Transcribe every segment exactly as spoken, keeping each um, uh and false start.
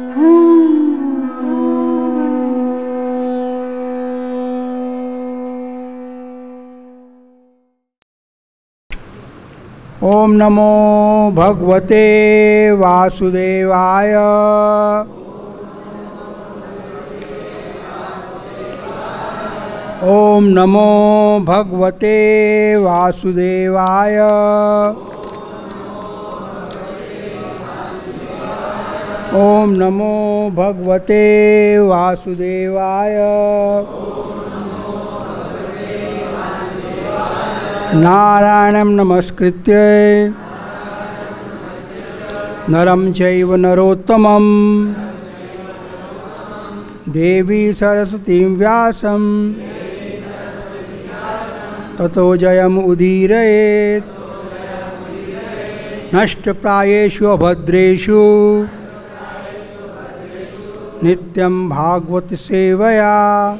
ओम नमो भगवते वासुदेवाय। ओम नमो भगवते वासुदेवाय। ओम नमो भगवते वासुदेवाय। नारायणं नमस्कृत्य नरं चैव नरोत्तमं देवी सरस्वतीं व्यासं ततो जयमुदीरयेत्। नष्टप्रायेषु अभद्रेषु नित्यं भागवत सेवया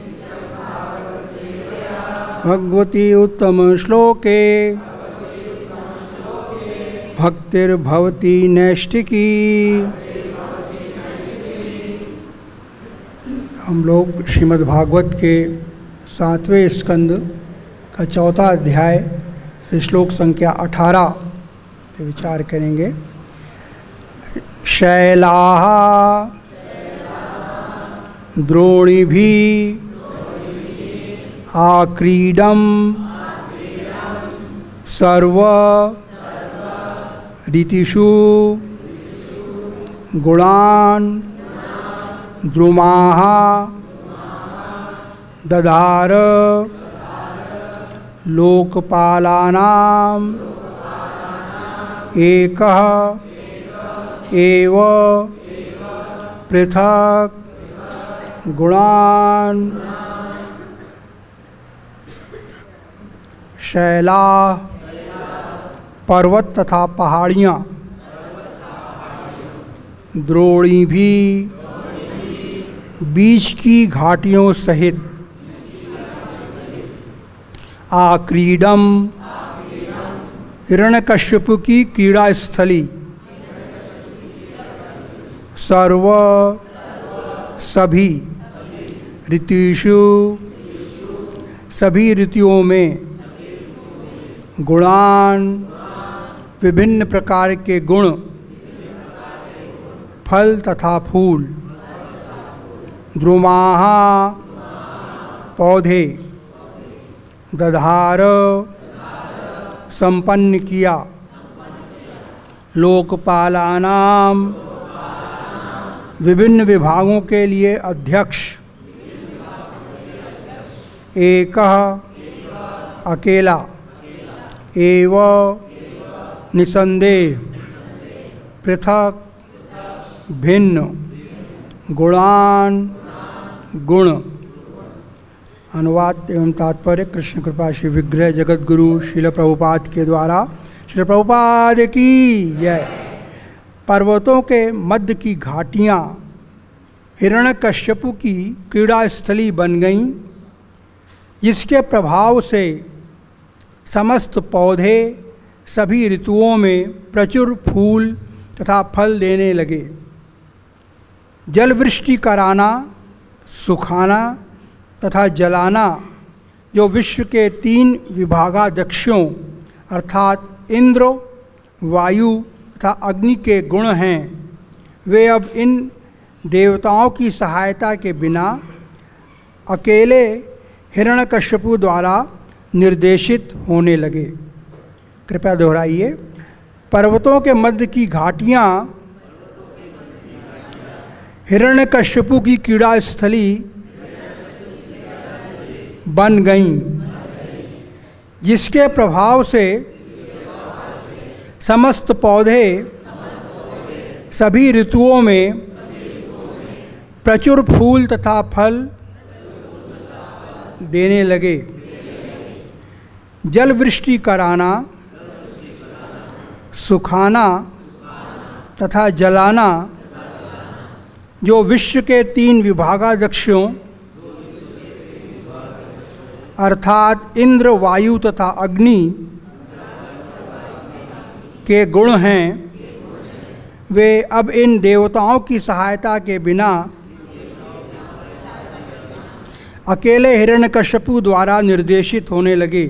भगवती उत्तम श्लोके भक्तिर्भवती नैष्टिकी। हम लोग श्रीमद् भागवत के सातवें स्कंद का चौथा अध्याय से श्लोक संख्या अठारह पे विचार करेंगे। शैलाः द्रोणिभिः आक्रीडं सर्व ऋतिषु गुणान् द्रुमाः दधार लोकपालानां एकः एव पृथक् गुणान्। शैला पर्वत तथा पहाड़ियाँ, द्रोणी भी बीच की घाटियों सहित, आक्रीडम हिरण्यकश्यप की क्रीड़ा स्थली, सर्व सभी ऋतुषु सभी ऋतुओं में, गुणान विभिन्न प्रकार के गुण, फल तथा फूल, द्रुमाः पौधे, दधार संपन्न किया, लोकपालानाम विभिन्न विभागों के लिए अध्यक्ष, एकः अकेला, एव निसंदेह पृथक भिन्न, गुणान गुण। अनुवाद एवं तात्पर्य कृष्ण कृपा श्री विग्रह जगत गुरु श्रील प्रभुपाद के द्वारा। श्रील प्रभुपाद की जय। पर्वतों के मध्य की घाटियाँ हिरण्यकश्यपु की क्रीड़ा स्थली बन गईं, जिसके प्रभाव से समस्त पौधे सभी ऋतुओं में प्रचुर फूल तथा फल देने लगे। जल वृष्टि कराना, सुखाना तथा जलाना, जो विश्व के तीन विभागाध्यक्षों अर्थात इंद्र, वायु तथा अग्नि के गुण हैं, वे अब इन देवताओं की सहायता के बिना अकेले हिरण्यकश्यपु द्वारा निर्देशित होने लगे। कृपया दोहराइए। पर्वतों के मध्य की घाटियाँ हिरण्यकश्यपु की क्रीड़ा स्थली बन गईं, जिसके प्रभाव से समस्त पौधे सभी ऋतुओं में प्रचुर फूल तथा फल देने लगे। जल वृष्टि कराना, सुखाना तथा जलाना, जो विश्व के तीन विभागाध्यक्षों अर्थात इंद्र, वायु तथा अग्नि के गुण हैं, वे अब इन देवताओं की सहायता के बिना अकेले हिरण्यकश्यपु द्वारा निर्देशित होने लगे।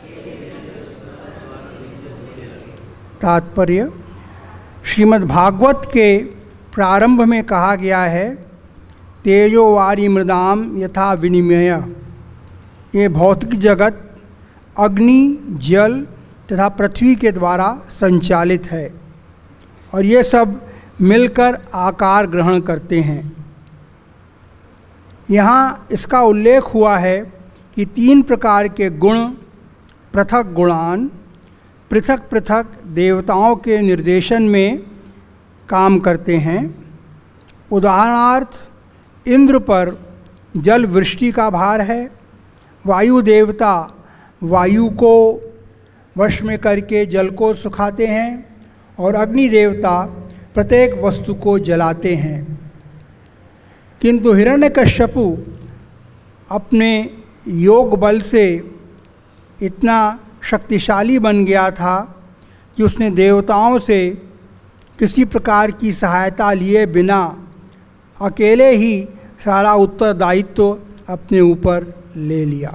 तात्पर्य, श्रीमद् भागवत के प्रारंभ में कहा गया है, तेजो वारी मृदाम यथा विनिमय। ये भौतिक जगत अग्नि, जल तथा पृथ्वी के द्वारा संचालित है और ये सब मिलकर आकार ग्रहण करते हैं। यहाँ इसका उल्लेख हुआ है कि तीन प्रकार के गुण, पृथक गुणान, पृथक पृथक देवताओं के निर्देशन में काम करते हैं। उदाहरणार्थ, इंद्र पर जल वृष्टि का भार है, वायु देवता वायु को वश में करके जल को सुखाते हैं और अग्नि देवता प्रत्येक वस्तु को जलाते हैं। किंतु हिरण्यकश्यपु अपने योग बल से इतना शक्तिशाली बन गया था कि उसने देवताओं से किसी प्रकार की सहायता लिए बिना अकेले ही सारा उत्तरदायित्व अपने ऊपर ले लिया।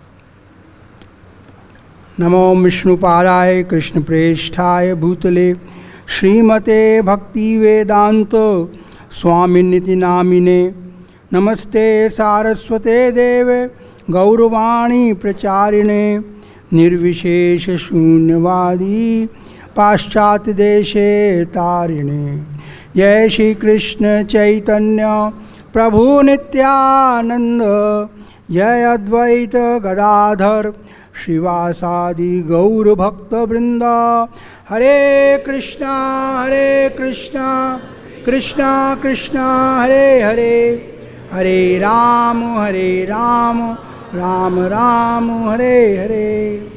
नमो विष्णुपादाय कृष्णप्रेष्ठाय भूतले श्रीमते भक्ति वेदांत स्वामिनिति नामिने। नमस्ते सारस्वते देवे गौरवाणी प्रचारिणे निर्विशेष शून्यवादी पाश्चात्य देशे तारिणे। जय श्री कृष्ण चैतन्य प्रभु नित्यानंद, जय अद्वैत गदाधर श्रीवासादि गौर भक्त वृंदा। हरे कृष्णा हरे कृष्णा कृष्णा कृष्णा हरे हरे, हरे राम हरे राम राम राम हरे हरे।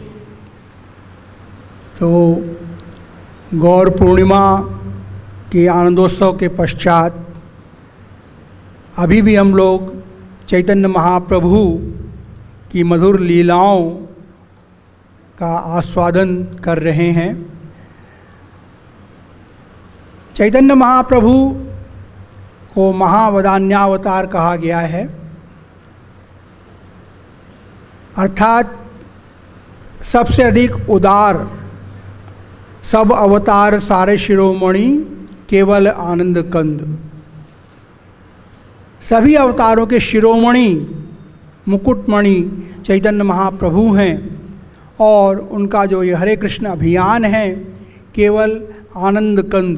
तो गौर पूर्णिमा के आनंदोत्सव के पश्चात अभी भी हम लोग चैतन्य महाप्रभु की मधुर लीलाओं का आस्वादन कर रहे हैं। चैतन्य महाप्रभु को महावदान्यावतार कहा गया है, अर्थात सबसे अधिक उदार, सब अवतार सारे शिरोमणि केवल आनंद कंद। सभी अवतारों के शिरोमणि मुकुटमणि चैतन्य महाप्रभु हैं और उनका जो ये हरे कृष्ण अभियान है केवल आनंद कंद।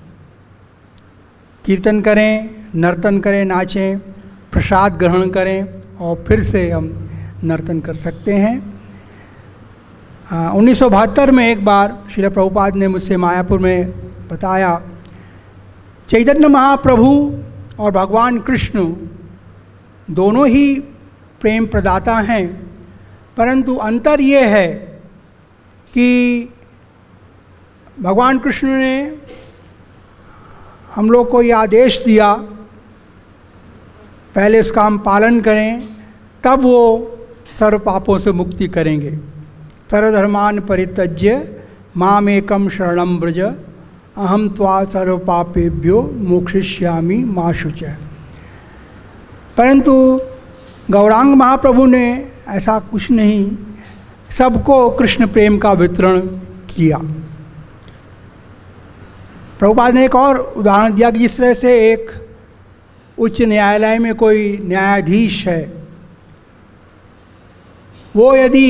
कीर्तन करें, नर्तन करें, नाचें, प्रसाद ग्रहण करें और फिर से हम नर्तन कर सकते हैं। उन्नीस सौ बहत्तर में एक बार श्रील प्रभुपाद ने मुझसे मायापुर में बताया, चैतन्य महाप्रभु और भगवान कृष्ण दोनों ही प्रेम प्रदाता हैं, परंतु अंतर ये है कि भगवान कृष्ण ने हम लोग को ये आदेश दिया, पहले इसका हम पालन करें, तब वो सर्व पापों से मुक्ति करेंगे। सर्वधर्मान परित्यज्य मामेकं शरणं व्रज अहम त्वा सर्व पापेभ्यो मोक्षयिष्यामि मा शुचः। परंतु गौरांग महाप्रभु ने ऐसा कुछ नहीं, सबको कृष्ण प्रेम का वितरण किया। प्रभुपाद ने एक और उदाहरण दिया कि जिस तरह से एक उच्च न्यायालय में कोई न्यायाधीश है, वो यदि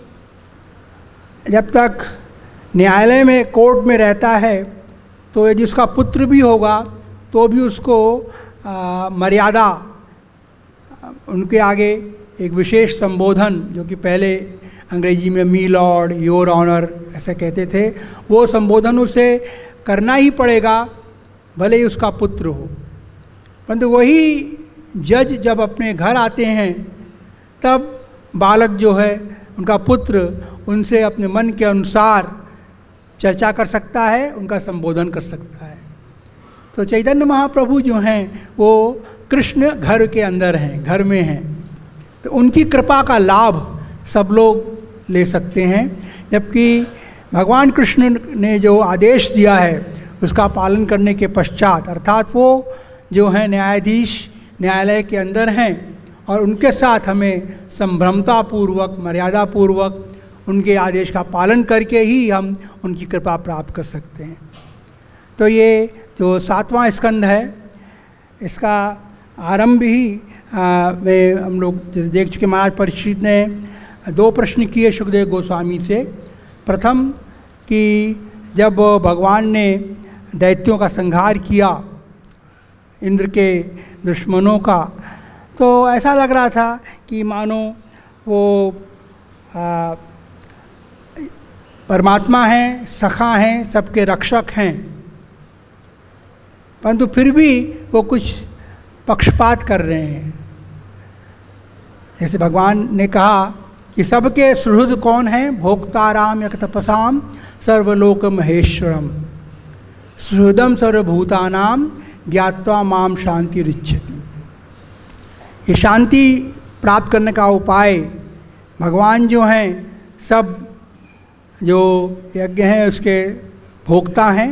जब तक न्यायालय में कोर्ट में रहता है तो यदि उसका पुत्र भी होगा तो भी उसको आ, मर्यादा, उनके आगे एक विशेष संबोधन, जो कि पहले अंग्रेजी में मी लॉर्ड, योर ऑनर ऐसे कहते थे, वो संबोधन उसे करना ही पड़ेगा भले ही उसका पुत्र हो। परंतु वही जज जब अपने घर आते हैं तब बालक जो है, उनका पुत्र, उनसे अपने मन के अनुसार चर्चा कर सकता है, उनका संबोधन कर सकता है। तो चैतन्य महाप्रभु जो हैं वो कृष्ण घर के अंदर हैं, घर में हैं, तो उनकी कृपा का लाभ सब लोग ले सकते हैं। जबकि भगवान कृष्ण ने जो आदेश दिया है उसका पालन करने के पश्चात, अर्थात वो जो हैं न्यायाधीश न्यायालय के अंदर हैं और उनके साथ हमें संभ्रमतापूर्वक, मर्यादापूर्वक उनके आदेश का पालन करके ही हम उनकी कृपा प्राप्त कर सकते हैं। तो ये जो सातवां स्कंद है, इसका आरंभ ही में हम लोग देख चुके। महाराज परीक्षित ने दो प्रश्न किए सुखदेव गोस्वामी से। प्रथम कि जब भगवान ने दैत्यों का संहार किया, इंद्र के दुश्मनों का, तो ऐसा लग रहा था कि मानो वो आ, परमात्मा हैं, सखा हैं, सबके रक्षक हैं, परंतु फिर भी वो कुछ पक्षपात कर रहे हैं। जैसे भगवान ने कहा कि सबके सुहृद कौन है, भोक्ताराम यक तपसाम सर्वलोक महेश्वरम सुहृदम सर्वभूतानाम ज्ञात्वा माम शांति रिच्छति। ये शांति प्राप्त करने का उपाय भगवान जो हैं, सब जो यज्ञ हैं उसके भोक्ता हैं,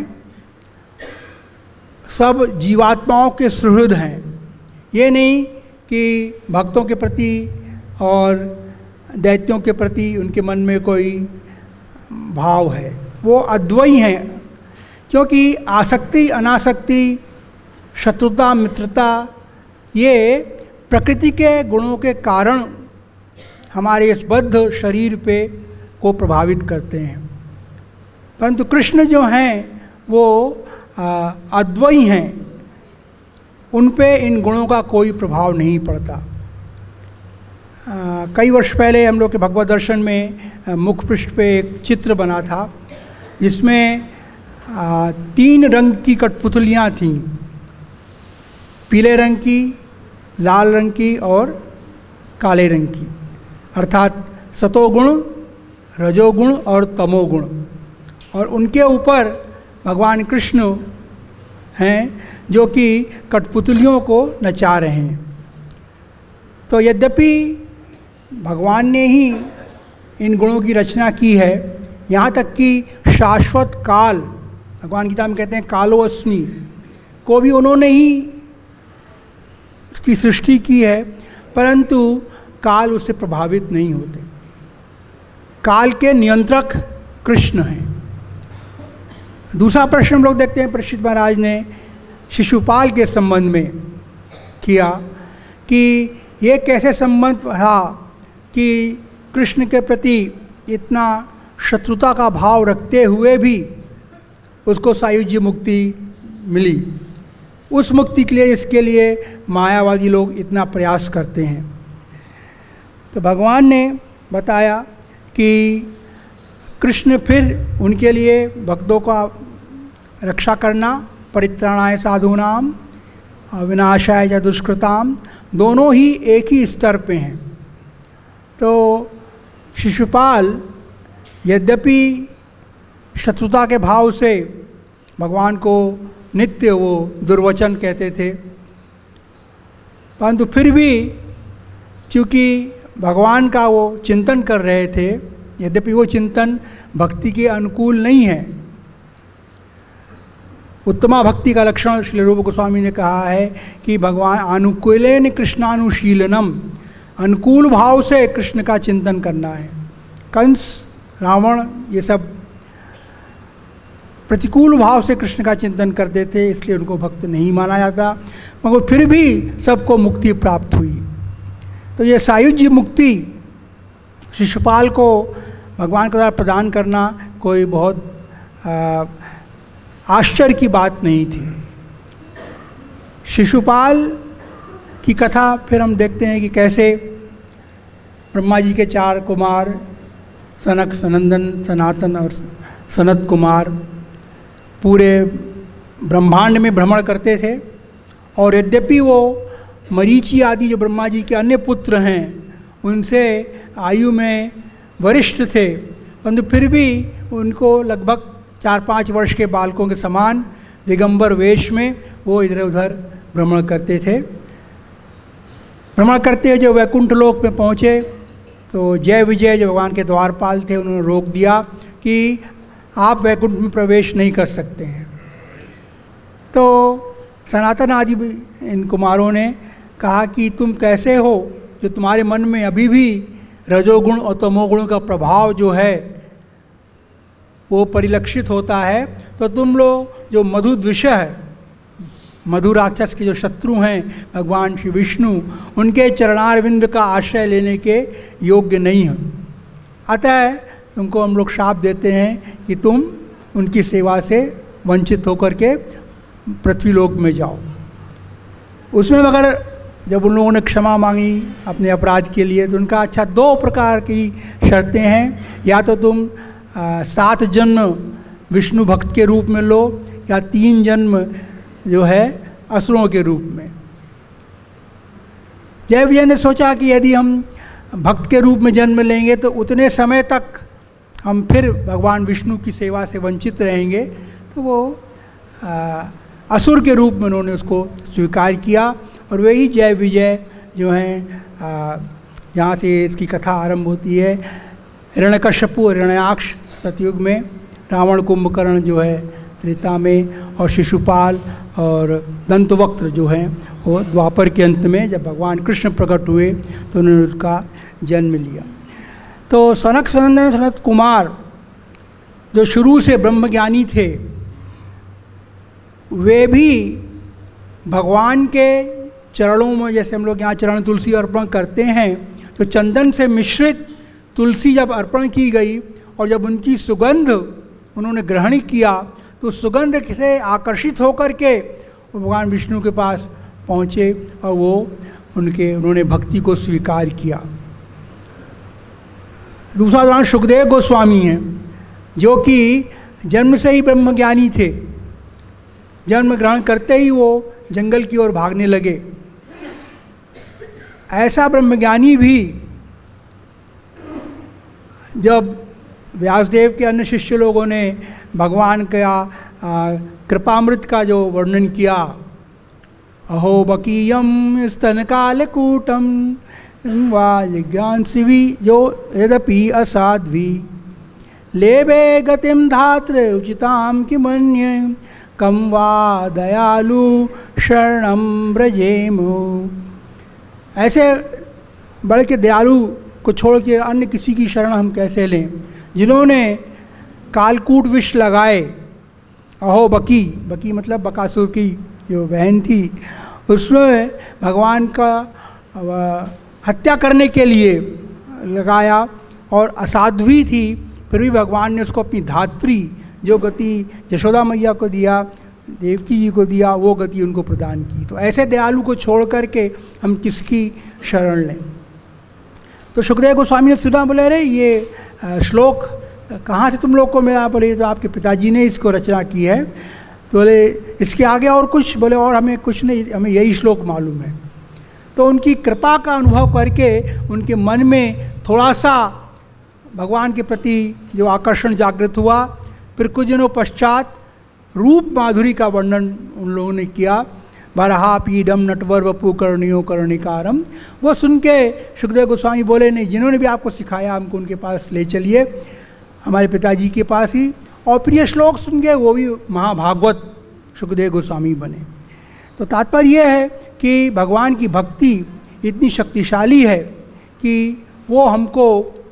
सब जीवात्माओं के सुहृद हैं। ये नहीं कि भक्तों के प्रति और दैत्यों के प्रति उनके मन में कोई भाव है, वो अद्वैय हैं। क्योंकि आसक्ति, अनासक्ति, शत्रुता, मित्रता, ये प्रकृति के गुणों के कारण हमारे इस बद्ध शरीर पे को प्रभावित करते हैं, परंतु कृष्ण जो हैं वो अद्वैय हैं, उन पे इन गुणों का कोई प्रभाव नहीं पड़ता। आ, कई वर्ष पहले हम लोग के भगवत दर्शन में मुख पृष्ठ पे एक चित्र बना था जिसमें आ, तीन रंग की कठपुतलियाँ थीं, पीले रंग की, लाल रंग की और काले रंग की, अर्थात सतोगुण, रजोगुण और तमोगुण। और उनके ऊपर भगवान कृष्ण हैं जो कि कठपुतलियों को नचा रहे हैं। तो यद्यपि भगवान ने ही इन गुणों की रचना की है, यहाँ तक कि शाश्वत काल, भगवान गीता में कहते हैं कालो अस्मि, को भी उन्होंने ही उसकी सृष्टि की है, परंतु काल उससे प्रभावित नहीं होते। काल के नियंत्रक कृष्ण हैं। दूसरा प्रश्न हम लोग देखते हैं परीक्षित महाराज ने शिशुपाल के संबंध में किया कि ये कैसे संबंध था कि कृष्ण के प्रति इतना शत्रुता का भाव रखते हुए भी उसको सायुज्य मुक्ति मिली। उस मुक्ति के लिए, इसके लिए मायावादी लोग इतना प्रयास करते हैं। तो भगवान ने बताया कि कृष्ण फिर उनके लिए भक्तों का रक्षा करना, परित्राणाय साधूनाम विनाशाय च दुष्कृताम, दोनों ही एक ही स्तर पे हैं। तो शिशुपाल यद्यपि शत्रुता के भाव से भगवान को नित्य वो दुर्वचन कहते थे, परंतु फिर भी चूँकि भगवान का वो चिंतन कर रहे थे, यद्यपि वो चिंतन भक्ति के अनुकूल नहीं है। उत्तमा भक्ति का लक्षण श्री रूप गोस्वामी ने कहा है कि भगवान अनुकूलेन कृष्णानुशीलनम, अनुकूल भाव से कृष्ण का चिंतन करना है। कंस, रावण, ये सब प्रतिकूल भाव से कृष्ण का चिंतन करते थे, इसलिए उनको भक्त नहीं माना जाता, मगर फिर भी सबको मुक्ति प्राप्त हुई। तो ये सायुज्य मुक्ति शिशुपाल को भगवान के द्वारा प्रदान करना कोई बहुत आ, आश्चर्य की बात नहीं थी। शिशुपाल की कथा फिर हम देखते हैं कि कैसे ब्रह्मा जी के चार कुमार सनक, सनंदन, सनातन और सनत कुमार पूरे ब्रह्मांड में भ्रमण करते थे, और यद्यपि वो मरीचि आदि जो ब्रह्मा जी के अन्य पुत्र हैं उनसे आयु में वरिष्ठ थे, परंतु फिर भी उनको लगभग चार पाँच वर्ष के बालकों के समान दिगंबर वेश में वो इधर उधर भ्रमण करते थे। भ्रमण करते हुए जो वैकुंठ लोक में पहुँचे तो जय विजय जो भगवान के द्वारपाल थे उन्होंने रोक दिया कि आप वैकुंठ में प्रवेश नहीं कर सकते हैं। तो सनातन आदि इन कुमारों ने कहा कि तुम कैसे हो, जो तुम्हारे मन में अभी भी रजोगुण और तमोगुण का प्रभाव जो है वो परिलक्षित होता है, तो तुम लोग जो मधु द्विषह है, मधु राक्षस के जो शत्रु हैं भगवान श्री विष्णु, उनके चरणारविंद का आश्रय लेने के योग्य नहीं हो। अतः तुमको हम लोग शाप देते हैं कि तुम उनकी सेवा से वंचित होकर के पृथ्वीलोक में जाओ। उसमें मगर जब उन लोगों ने क्षमा मांगी अपने अपराध के लिए, तो उनका अच्छा दो प्रकार की शर्तें हैं, या तो तुम आ, सात जन्म विष्णु भक्त के रूप में लो, या तीन जन्म जो है असुरों के रूप में। जय विजय ने सोचा कि यदि हम भक्त के रूप में जन्म लेंगे तो उतने समय तक हम फिर भगवान विष्णु की सेवा से वंचित रहेंगे, तो वो आ, असुर के रूप में उन्होंने उसको स्वीकार किया। और वही जय विजय जो हैं, जहाँ से इसकी कथा आरंभ होती है, हिरण्यकश्यपु और हिरण्याक्ष सतयुग में, रावण कुंभकर्ण जो है त्रेता में, और शिशुपाल और दंतवक्त्र जो हैं वो द्वापर के अंत में, जब भगवान कृष्ण प्रकट हुए तो उन्होंने उसका जन्म लिया। तो सनक सनंदन सनत कुमार जो शुरू से ब्रह्मज्ञानी थे, वे भी भगवान के चरणों में, जैसे हम लोग यहाँ चरण तुलसी अर्पण करते हैं, तो चंदन से मिश्रित तुलसी जब अर्पण की गई और जब उनकी सुगंध उन्होंने ग्रहण किया, तो सुगंध से आकर्षित होकर के वो भगवान विष्णु के पास पहुँचे और वो उनके उन्होंने भक्ति को स्वीकार किया। दूसरा उदाहरण सुखदेव गोस्वामी हैं, जो कि जन्म से ही ब्रह्मज्ञानी थे। जन्म ग्रहण करते ही वो जंगल की ओर भागने लगे। ऐसा ब्रह्मज्ञानी भी जब व्यासदेव के अन्य शिष्य लोगों ने भगवान का कृपामृत का जो वर्णन किया, अहो बकीयम स्तनकालकूटम वा जिज्ञान शिवी जो यद्यपि असाध्वी लेबे गतिम धात्र उचिताम किमन्य कम वा दयालु शरणम ब्रजेम। ऐसे बड़े के दयालु को छोड़ के अन्य किसी की शरण हम कैसे लें, जिन्होंने कालकूट विष लगाए। अहो बकी, बकी मतलब बकासुर की जो बहन थी, उसमें भगवान का हत्या करने के लिए लगाया और असाध्वी थी, फिर भी भगवान ने उसको अपनी धात्री जो गति यशोदा मैया को दिया, देवकी जी को दिया, वो गति उनको प्रदान की। तो ऐसे दयालु को छोड़ करके हम किसकी शरण लें। तो सुखदेव गोस्वामी ने सुना, बोले अरे ये श्लोक कहाँ से तुम लोग को मिला? बोले तो आपके पिताजी ने इसको रचना की है। तो बोले इसके आगे और कुछ? बोले और हमें कुछ नहीं, हमें यही श्लोक मालूम है। तो उनकी कृपा का अनुभव करके उनके मन में थोड़ा सा भगवान के प्रति जो आकर्षण जागृत हुआ। फिर कुछ दिनों पश्चात रूप माधुरी का वर्णन उन लोगों ने किया। बरहा पीडम नटवर वपु कर्णियों कर्णिकारम। वो सुन के सुखदेव गोस्वामी बोले नहीं, जिन्होंने भी आपको सिखाया हमको उनके पास ले चलिए, हमारे पिताजी के पास ही। और प्रिय श्लोक सुन के वो भी महाभागवत सुखदेव गोस्वामी बने। तो तात्पर्य यह है कि भगवान की भक्ति इतनी शक्तिशाली है कि वो हमको,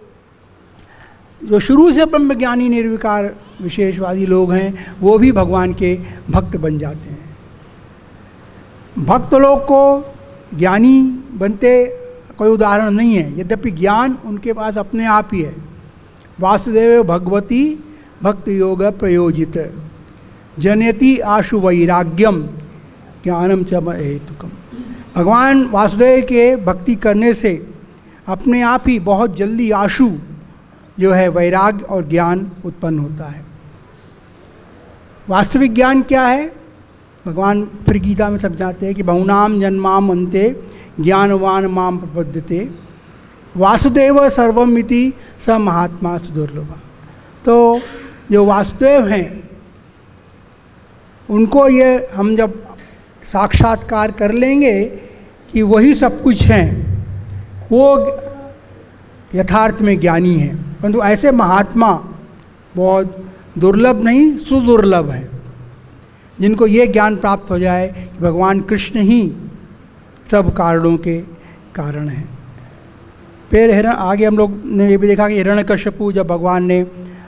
जो शुरू से ब्रह्मज्ञानी निर्विकार विशेषवादी लोग हैं, वो भी भगवान के भक्त बन जाते हैं। भक्त लोग को ज्ञानी बनते कोई उदाहरण नहीं है, यद्यपि ज्ञान उनके पास अपने आप ही है। वासुदेव भगवती भक्त योग प्रयोजित जनयति आशु वैराग्यम ज्ञानम च हेतुकम। भगवान वासुदेव के भक्ति करने से अपने आप ही बहुत जल्दी आशु जो है वैराग्य और ज्ञान उत्पन्न होता है। वास्तविक ज्ञान क्या है? भगवान फिर गीता में समझाते हैं कि बहुनाम जन्माम अन्ते ज्ञानवान माम प्रपद्यते वासुदेव सर्वमिति स महात्मा सुदुर्लभा। तो जो वासुदेव हैं उनको ये हम जब साक्षात्कार कर लेंगे कि वही सब कुछ हैं, वो यथार्थ में ज्ञानी हैं। परंतु ऐसे महात्मा बहुत दुर्लभ नहीं सुदुर्लभ हैं। जिनको ये ज्ञान प्राप्त हो जाए कि भगवान कृष्ण ही सब कारणों के कारण हैं। फिर हिरण आगे हम लोग ने ये भी देखा कि हिरण्यकश्यपु जब भगवान ने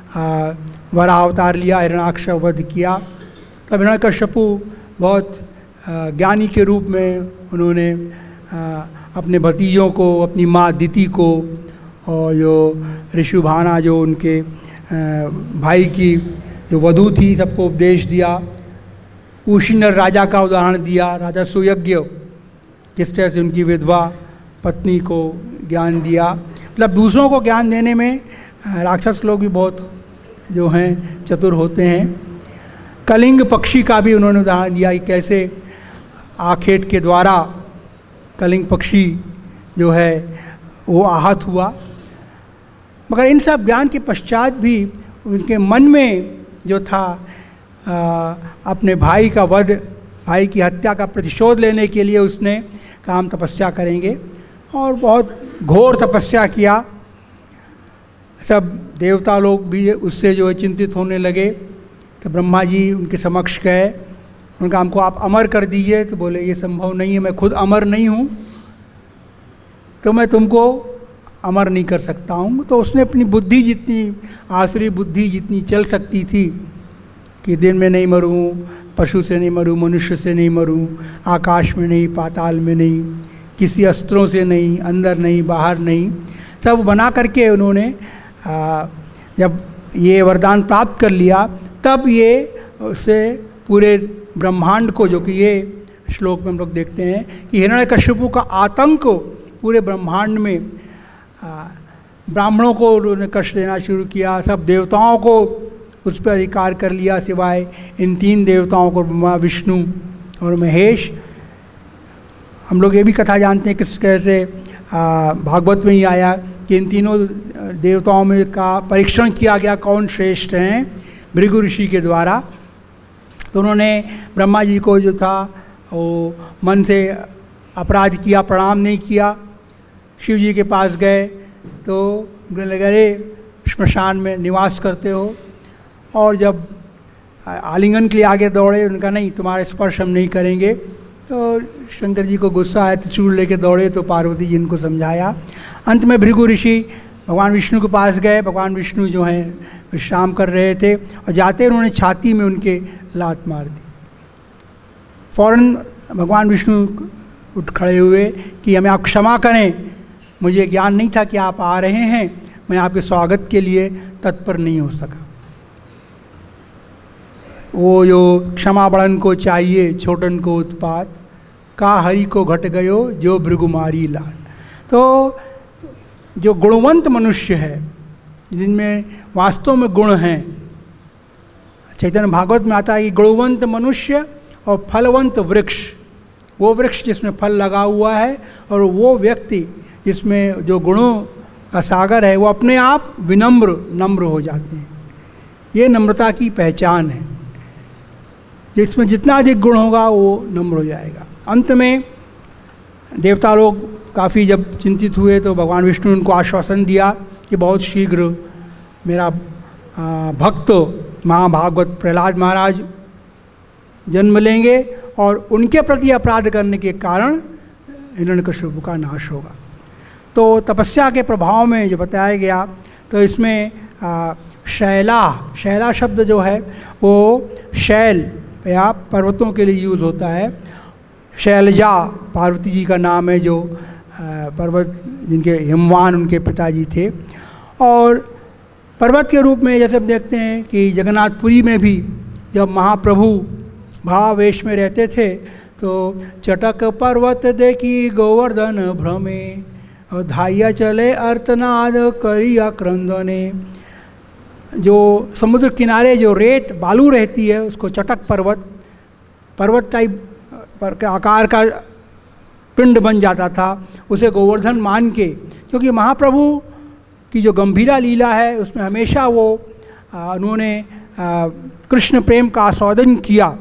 वराह अवतार लिया, हिरण्याक्ष वध किया, तब हिरण्यकश्यपु बहुत ज्ञानी के रूप में उन्होंने अपने भतीजों को, अपनी माँ दिति को और जो ऋषिभाना जो उनके भाई की जो वधू थी सबको उपदेश दिया। उशीनर राजा का उदाहरण दिया, राजा सुयज्ञ किस तरह से उनकी विधवा पत्नी को ज्ञान दिया। मतलब दूसरों को ज्ञान देने में राक्षस लोग भी बहुत जो हैं चतुर होते हैं। कलिंग पक्षी का भी उन्होंने उदाहरण दिया कि कैसे आखेट के द्वारा कलिंग पक्षी जो है वो आहत हुआ। मगर इन सब ज्ञान के पश्चात भी उनके मन में जो था आ, अपने भाई का वध, भाई की हत्या का प्रतिशोध लेने के लिए उसने कहा हम तपस्या करेंगे और बहुत घोर तपस्या किया। सब देवता लोग भी उससे जो है चिंतित होने लगे। तो ब्रह्मा जी उनके समक्ष गए, उनका हमको आप अमर कर दीजिए। तो बोले ये संभव नहीं है, मैं खुद अमर नहीं हूँ तो मैं तुमको अमर नहीं कर सकता हूँ। तो उसने अपनी बुद्धि जितनी, आसुरी बुद्धि जितनी चल सकती थी कि दिन में नहीं मरूँ, पशु से नहीं मरूँ, मनुष्य से नहीं मरूँ, आकाश में नहीं, पाताल में नहीं, किसी अस्त्रों से नहीं, अंदर नहीं, बाहर नहीं, सब बना करके उन्होंने आ, जब ये वरदान प्राप्त कर लिया तब ये उससे पूरे ब्रह्मांड को, जो कि ये श्लोक में हम लोग देखते हैं कि हिरण्यकश्यपु का आतंक पूरे ब्रह्मांड में, ब्राह्मणों को उन्होंने कष्ट देना शुरू किया, सब देवताओं को उस पर अधिकार कर लिया सिवाय इन तीन देवताओं को, ब्रह्मा विष्णु और महेश। हम लोग ये भी कथा जानते हैं किस तरह से भागवत में ही आया कि इन तीनों देवताओं में का परीक्षण किया गया कौन श्रेष्ठ हैं भृगु ऋषि के द्वारा। तो उन्होंने ब्रह्मा जी को जो था वो मन से अपराध किया, प्रणाम नहीं किया। शिव जी के पास गए तो बोलने लगे अरे श्मशान में निवास करते हो, और जब आलिंगन के लिए आगे दौड़े, उनका नहीं तुम्हारा स्पर्श हम नहीं करेंगे। तो शंकर जी को गुस्सा आया, त्रिशूल लेके दौड़े तो पार्वती जी इनको समझाया। अंत में भृगु ऋषि भगवान विष्णु के पास गए। भगवान विष्णु जो हैं विश्राम कर रहे थे और जाते उन्होंने छाती में उनके लात मार दी। फौरन भगवान विष्णु उठ खड़े हुए कि हमें आप क्षमा करें, मुझे ज्ञान नहीं था कि आप आ रहे हैं, मैं आपके स्वागत के लिए तत्पर नहीं हो सका। वो जो क्षमा बड़न को चाहिए छोटन को उत्पात, का हरि को घट गयो जो भृगुमारी लाल। तो जो गुणवंत मनुष्य है, जिनमें वास्तव में गुण हैं, चैतन्य भागवत में आता है कि गुणवंत मनुष्य और फलवंत वृक्ष, वो वृक्ष जिसमें फल लगा हुआ है और वो व्यक्ति जिसमें जो गुणों का सागर है, वो अपने आप विनम्र नम्र हो जाते हैं। ये नम्रता की पहचान है। जिसमें जितना अधिक गुण होगा वो नम्र हो जाएगा। अंत में देवता लोग काफ़ी जब चिंतित हुए तो भगवान विष्णु ने उनको आश्वासन दिया कि बहुत शीघ्र मेरा भक्त महाभागवत प्रहलाद महाराज जन्म लेंगे और उनके प्रति अपराध करने के कारण हिरण्यकश्यपु का नाश होगा। तो तपस्या के प्रभाव में जो बताया गया, तो इसमें आ, शैला शैला शब्द जो है वो शैल या पर्वतों के लिए यूज़ होता है। शैलजा पार्वती जी का नाम है, जो पर्वत जिनके हिमवान उनके पिताजी थे। और पर्वत के रूप में जैसे हम देखते हैं कि जगन्नाथपुरी में भी जब महाप्रभु भावावेश में रहते थे तो चटक पर्वत देखी गोवर्धन भ्रमे और धाइया चले अर्तनाद करिया क्रंदने। जो समुद्र किनारे जो रेत बालू रहती है उसको चटक पर्वत, पर्वत टाइप पर के आकार का पिंड बन जाता था, उसे गोवर्धन मान के, क्योंकि महाप्रभु की जो गंभीरा लीला है उसमें हमेशा वो उन्होंने कृष्ण प्रेम का आस्वादन किया।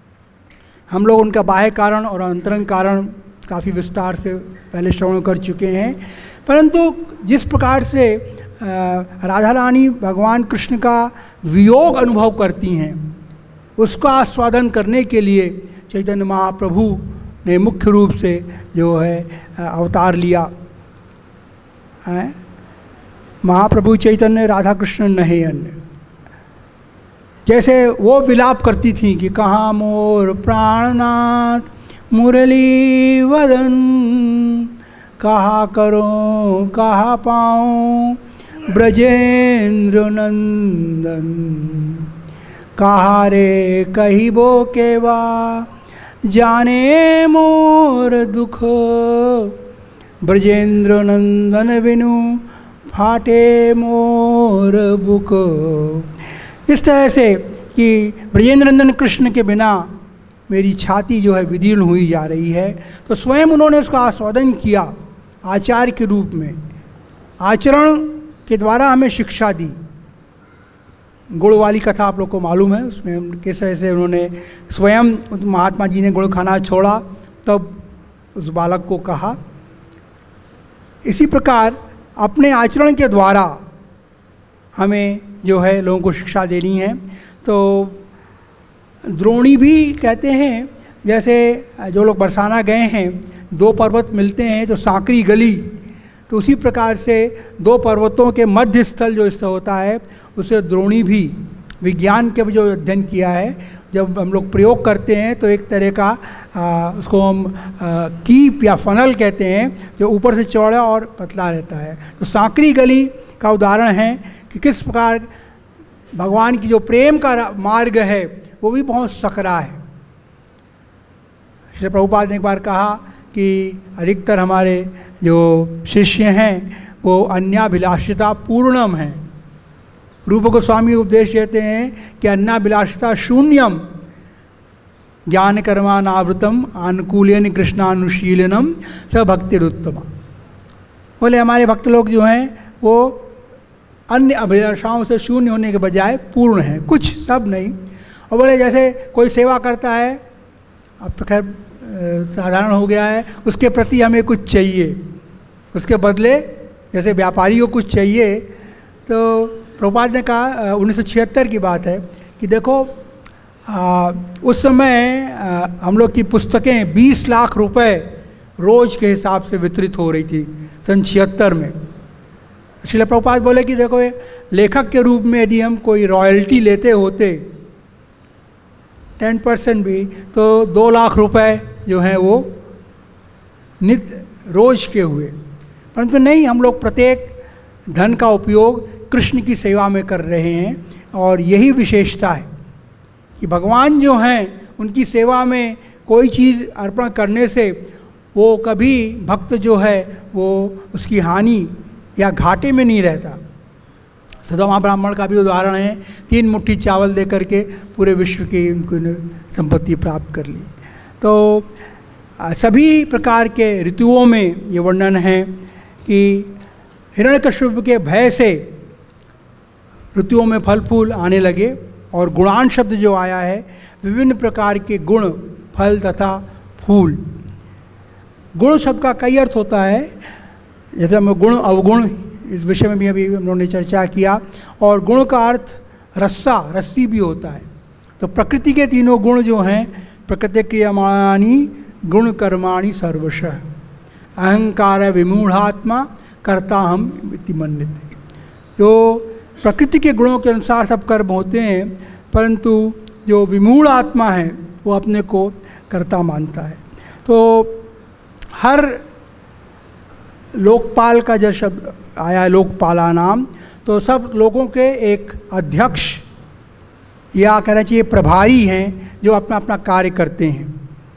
हम लोग उनका बाह्य कारण और अंतरंग कारण काफ़ी विस्तार से पहले श्रवण कर चुके हैं, परंतु जिस प्रकार से राधा रानी भगवान कृष्ण का वियोग अनुभव करती हैं, उसका आस्वादन करने के लिए चैतन्य महाप्रभु ने मुख्य रूप से जो है अवतार लिया है। महाप्रभु चैतन्य राधा कृष्ण नहीं अन्य। जैसे वो विलाप करती थी कि कहाँ मोर प्राणनाथ मुरली वदन, कहाँ करो कहाँ पाऊँ ब्रजेंद्र नंदन, कहाँ रे कहिबो केवा जाने मोर दुख, ब्रजेंद्र नंदन बिनु फाटे मोर बुक। इस तरह से कि ब्रजेंद्र नंदन कृष्ण के बिना मेरी छाती जो है विदीर्ण हुई जा रही है। तो स्वयं उन्होंने उसका आस्वादन किया आचार्य के रूप में, आचरण के द्वारा हमें शिक्षा दी। गुड़ वाली कथा आप लोग को मालूम है, उसमें किस तरह से उन्होंने स्वयं महात्मा जी ने गुड़ खाना छोड़ा, तब उस बालक को कहा। इसी प्रकार अपने आचरण के द्वारा हमें जो है लोगों को शिक्षा देनी है। तो द्रोणी भी कहते हैं, जैसे जो लोग बरसाना गए हैं, दो पर्वत मिलते हैं तो सांकरी गली, तो उसी प्रकार से दो पर्वतों के मध्य स्थल जो स्थल होता है उसे द्रोणी भी, विज्ञान के भी जो अध्ययन किया है, जब हम लोग प्रयोग करते हैं तो एक तरह का आ, उसको हम आ, कीप या फनल कहते हैं, जो ऊपर से चौड़ा और पतला रहता है। तो सांकरी गली का उदाहरण है कि किस प्रकार भगवान की जो प्रेम का मार्ग है वो भी बहुत सकरा है। श्री प्रभुपाद ने एक बार कहा कि अधिकतर हमारे जो शिष्य हैं वो अन्याभिलाषिता पूर्णम हैं। रूप गोस्वामी उपदेश देते हैं कि अन्नाभिलाषिता शून्यम ज्ञान कर्मानावृतम आनुकूल्यन कृष्णानुशीलनम स भक्तिरुत्तमा। बोले हमारे भक्त लोग जो हैं वो अन्य अभिलाषाओं से शून्य होने के बजाय पूर्ण हैं, कुछ सब नहीं। और बोले जैसे कोई सेवा करता है, अब तो खैर साधारण हो गया है, उसके प्रति हमें कुछ चाहिए, उसके बदले जैसे व्यापारी को कुछ चाहिए। तो प्रभुपाद ने कहा, उन्नीस सौ छिहत्तर की बात है कि देखो आ, उस समय आ, हम लोग की पुस्तकें बीस लाख रुपए रोज के हिसाब से वितरित हो रही थी सन छिहत्तर में। श्रील प्रभुपाद बोले कि देखो लेखक के रूप में यदि हम कोई रॉयल्टी लेते होते टेन परसेंट भी, तो दो लाख रुपए जो हैं वो नित्य रोज के हुए। परंतु नहीं, हम लोग प्रत्येक धन का उपयोग कृष्ण की सेवा में कर रहे हैं। और यही विशेषता है कि भगवान जो हैं उनकी सेवा में कोई चीज़ अर्पण करने से वो कभी भक्त जो है वो उसकी हानि या घाटे में नहीं रहता। सदमा ब्राह्मण का भी उदाहरण है, तीन मुट्ठी चावल दे करके पूरे विश्व की उनको संपत्ति प्राप्त कर ली। तो सभी प्रकार के ऋतुओं में ये वर्णन है कि हिरण्यकश्यप के भय से ऋतुओं में फल फूल आने लगे। और गुणान शब्द जो आया है, विभिन्न प्रकार के गुण, फल तथा फूल। गुण शब्द का कई अर्थ होता है, जैसे हम गुण अवगुण इस विषय में भी अभी हम लोगों ने चर्चा किया। और गुण का अर्थ रस्सा, रस्सी भी होता है। तो प्रकृति के तीनों गुण जो हैं, प्रकृति क्रियमाणी गुण कर्माणि सर्वशः, अहंकार विमूढ़ात्मा कर्ता हम इति मन्यते। जो प्रकृति के गुणों के अनुसार सब कर्म होते हैं, परंतु जो विमूढ़ आत्मा है वो अपने को कर्ता मानता है। तो हर लोकपाल का जब शब्द आया है, लोकपाला नाम, तो सब लोगों के एक अध्यक्ष या कहना चाहिए प्रभारी हैं जो अपना अपना कार्य करते हैं।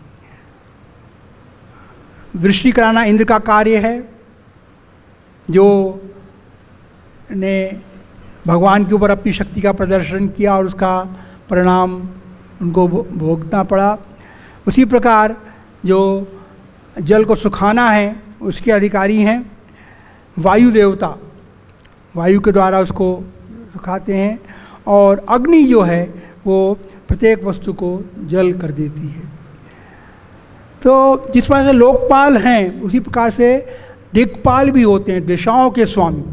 वृष्टि कराना इंद्र का कार्य है, जो ने भगवान के ऊपर अपनी शक्ति का प्रदर्शन किया और उसका परिणाम उनको भोगना पड़ा। उसी प्रकार जो जल को सुखाना है उसके अधिकारी हैं वायु देवता, वायु के द्वारा उसको सुखाते हैं। और अग्नि जो है वो प्रत्येक वस्तु को जल कर देती है। तो जिस प्रकार से लोकपाल हैं उसी प्रकार से दिक्पाल भी होते हैं, दिशाओं के स्वामी।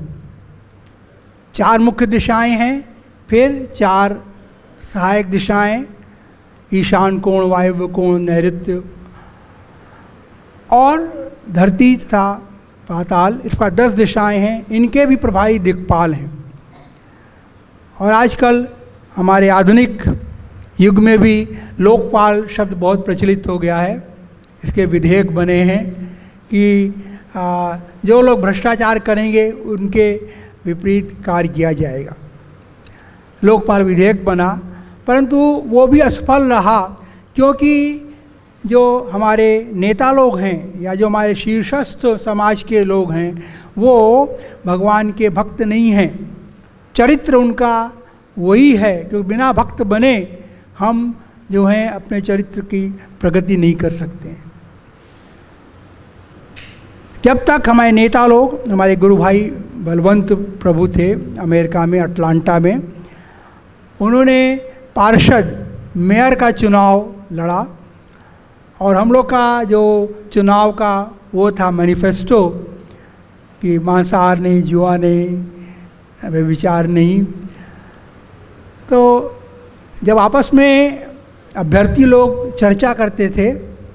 चार मुख्य दिशाएं हैं, फिर चार सहायक दिशाएं ईशान कोण, वायव्य कोण, नैऋत्य और धरती तथा पाताल, इस पर दस दिशाएं हैं, इनके भी प्रभारी दिक्पाल हैं। और आजकल हमारे आधुनिक युग में भी लोकपाल शब्द बहुत प्रचलित हो गया है। इसके विधेयक बने हैं कि आ, जो लोग भ्रष्टाचार करेंगे उनके विपरीत कार्य किया जाएगा। लोकपाल विधेयक बना, परंतु वो भी असफल रहा, क्योंकि जो हमारे नेता लोग हैं या जो हमारे शीर्षस्थ समाज के लोग हैं वो भगवान के भक्त नहीं हैं। चरित्र उनका वही है, क्योंकि बिना भक्त बने हम जो हैं अपने चरित्र की प्रगति नहीं कर सकते हैं। जब तक हमारे नेता लोग, हमारे गुरु भाई बलवंत प्रभु थे अमेरिका में, अटलांटा में, उन्होंने पार्षद मेयर का चुनाव लड़ा और हम लोग का जो चुनाव का वो था मैनिफेस्टो कि मांसाहार नहीं, जुआ नहीं, व्यभिचार नहीं। तो जब आपस में अभ्यर्थी लोग चर्चा करते थे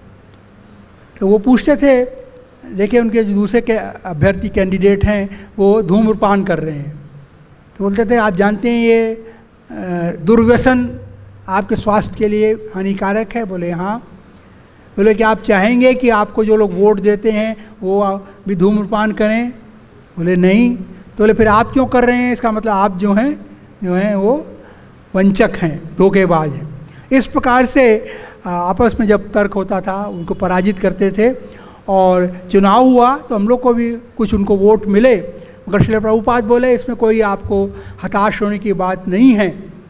तो वो पूछते थे, देखिए उनके जो दूसरे के अभ्यर्थी कैंडिडेट हैं वो धूम्रपान कर रहे हैं, तो बोलते थे आप जानते हैं ये दुर्व्यसन आपके स्वास्थ्य के लिए हानिकारक है। बोले हाँ। बोले कि आप चाहेंगे कि आपको जो लोग वोट देते हैं वो भी धूम्रपान करें? बोले नहीं। तो बोले फिर आप क्यों कर रहे हैं? इसका मतलब आप जो हैं जो हैं वो वंचक हैं, धोखेबाज हैं। इस प्रकार से आपस में जब तर्क होता था उनको पराजित करते थे और चुनाव हुआ तो हम लोग को भी कुछ उनको वोट मिले। मगर श्रील प्रभुपाद बोले इसमें कोई आपको हताश होने की बात नहीं है।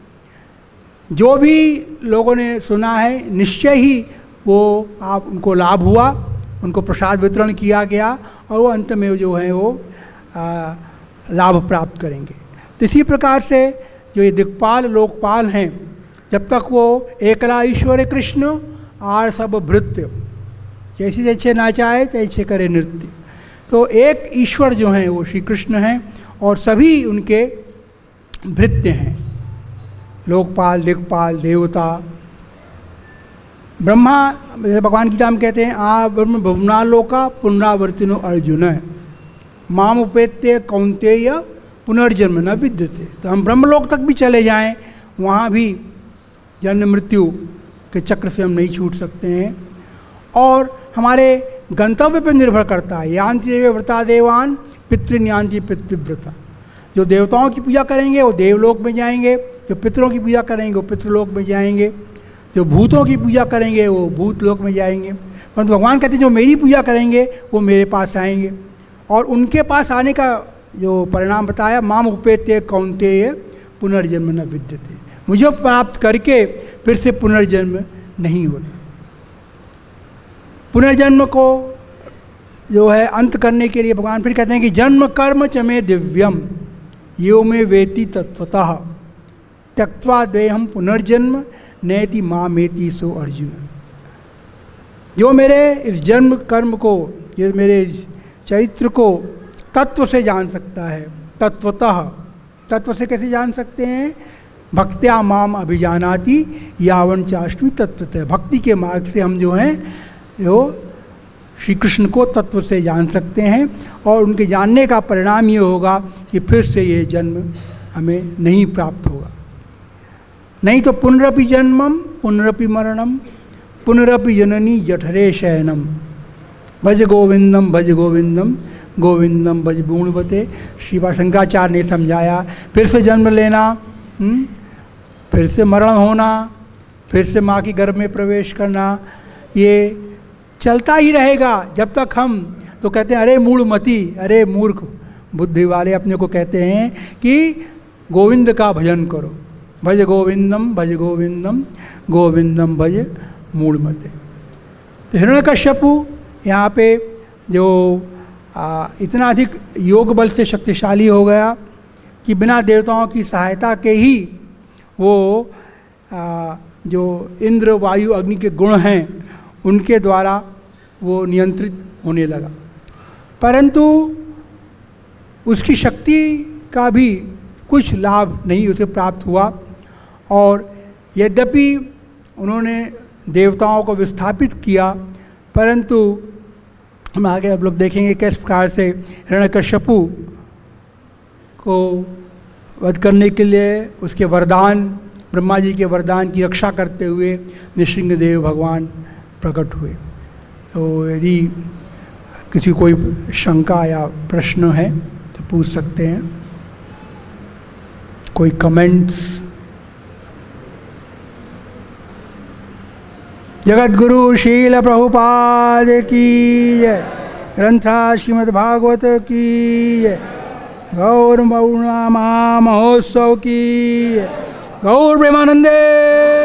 जो भी लोगों ने सुना है निश्चय ही वो आप उनको लाभ हुआ, उनको प्रसाद वितरण किया गया और वो अंत में जो है वो आ, लाभ प्राप्त करेंगे। तो इसी प्रकार से जो ये दिक्पाल लोकपाल हैं, जब तक वो एकला ईश्वर कृष्ण आर सब भृत्य, जैसे जैसे नाचाए तैसे करे नृत्य। तो एक ईश्वर जो हैं वो श्री कृष्ण हैं और सभी उनके भृत्य हैं, लोकपाल, दिक्पाल, देवता। ब्रह्मा, भगवान गीता में कहते हैं आ ब्रह्म भुवनालोका पुनरावर्तिनो अर्जुन माम उपेत्य कौन्तेय पुनर्जन्म न विद्यते। तो हम ब्रह्मलोक तक भी चले जाएं, वहाँ भी जन्म मृत्यु के चक्र से हम नहीं छूट सकते हैं। और हमारे गंतव्य पर निर्भर करता है। यान्ति देव व्रता देवान पितृन यान्ति पितृव्रता। जो देवताओं की पूजा करेंगे वो देवलोक में जाएंगे, जो पितरों की पूजा करेंगे वो पितृलोक में जाएंगे, जो भूतों की पूजा करेंगे वो भूतलोक में जाएंगे। परंतु भगवान कहते हैं जो मेरी पूजा करेंगे वो मेरे पास आएंगे। और उनके पास आने का जो परिणाम बताया, माम उपेत्य कौन्तेय पुनर्जन्म न विद्यते। मुझे प्राप्त करके फिर से पुनर्जन्म नहीं होता। पुनर्जन्म को जो है अंत करने के लिए भगवान फिर कहते हैं कि जन्म कर्म च मे दिव्यम यो में वेति तत्वतः त्यक्त्वा देहम पुनर्जन्म नैति मामेति सो अर्जुन। जो मेरे इस जन्म कर्म को, ये मेरे इस चरित्र को तत्व से जान सकता है, तत्वतः, तत्व से कैसे जान सकते हैं? भक्त्या माम अभिजानाति यावन चाष्टमी तत्वतः। भक्ति के मार्ग से हम जो हैं वो श्री कृष्ण को तत्व से जान सकते हैं और उनके जानने का परिणाम ये होगा कि फिर से ये जन्म हमें नहीं प्राप्त होगा। नहीं तो पुनरपि जन्मम पुनरपि मरणम पुनरपि जननी जठरे शयनम भज गोविंदम भज गोविंदम गोविंदम भज गुणवते। श्री शंकराचार्य ने समझाया फिर से जन्म लेना, हुँ? फिर से मरण होना, फिर से माँ के गर्भ में प्रवेश करना, ये चलता ही रहेगा जब तक हम, तो कहते हैं अरे मूढ़मती, अरे मूर्ख बुद्धि वाले अपने को कहते हैं कि गोविंद का भजन करो, भज गोविंदम भज गोविंदम गोविंदम भज मूढ़मते। तो हिरण्यकश्यपु यहाँ पे जो आ, इतना अधिक योग बल से शक्तिशाली हो गया कि बिना देवताओं की सहायता के ही वो आ, जो इंद्र वायु अग्नि के गुण हैं उनके द्वारा वो नियंत्रित होने लगा। परंतु उसकी शक्ति का भी कुछ लाभ नहीं उसे प्राप्त हुआ। और यद्यपि उन्होंने देवताओं को विस्थापित किया, परंतु हम आगे अब लोग देखेंगे किस प्रकार से हिरण्यकश्यपु को वध करने के लिए उसके वरदान, ब्रह्मा जी के वरदान की रक्षा करते हुए नृसिंहदेव भगवान प्रकट हुए। तो यदि किसी कोई शंका या प्रश्न है तो पूछ सकते हैं, कोई कमेंट्स। जगत गुरु शील प्रभुपाद की जय, ग्रंथा श्रीमद् भागवत की जय, गौर पूर्णिमा महोत्सव की जय, गौर प्रेमानंदे।